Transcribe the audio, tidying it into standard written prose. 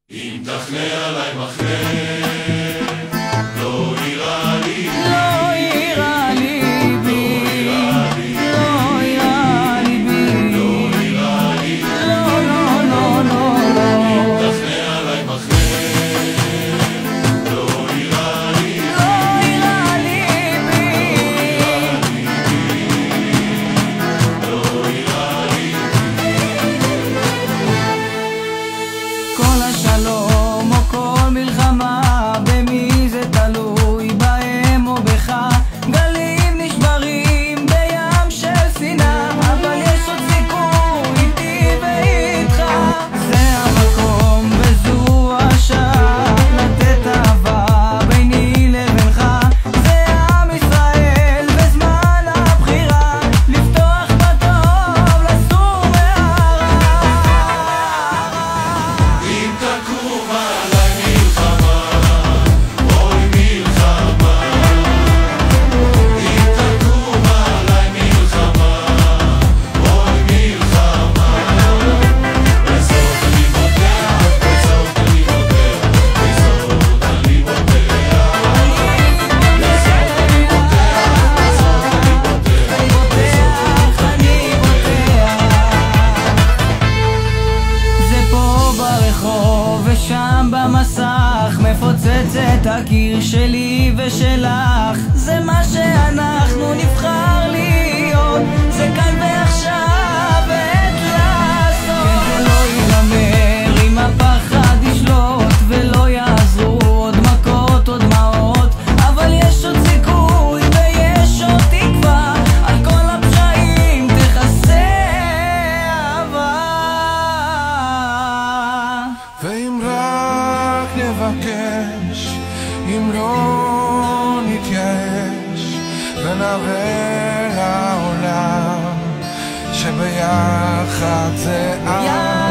אם תחנה עליי מחנה, לא ייראה לי, לא ייראה לי בי, לא ייראה לי בי, לא ייראה לי, לא, לא, לא, לא, לא. אם תחנה עליי מחנה, לא ייראה לי, לא ייראה לי בי, לא ייראה לי. כל השלום או כל מלחמה, במי זה תלוי, בהם או בך. גלים נשברים בים של שנאה, אבל יש עוד סיכוי איתי ואיתך. זה המקום וזו השעה לתת אהבה ביני לבינך. זה עם ישראל וזמן הבחירה, לפתוח בטוב לסור מהרע. אם תקום עליי מלחמה, אוי מלחמה. אם תקום עליי מלחמה, אוי מלחמה. בזאת אני בוטח, בזאת אני בוטח, בזאת אני בוטח. זה פה ברחוב ושם במסך, מפוצץ את הקיר שלי ושלך. זה מה שאנחנו נבחר להיות, זה כאן ועכשיו עת לעשות. כן, זה לא ייגמר אם הפחד ישלוט, ולא יעזרו עוד מכות או דמעות, אבל יש עוד סיכוי ויש עוד תקווה, על כל הפשעים תכסה אהבה. ואם רק נבקש, אם לא נתייאש, ונראה לעולם שביחד זה עם.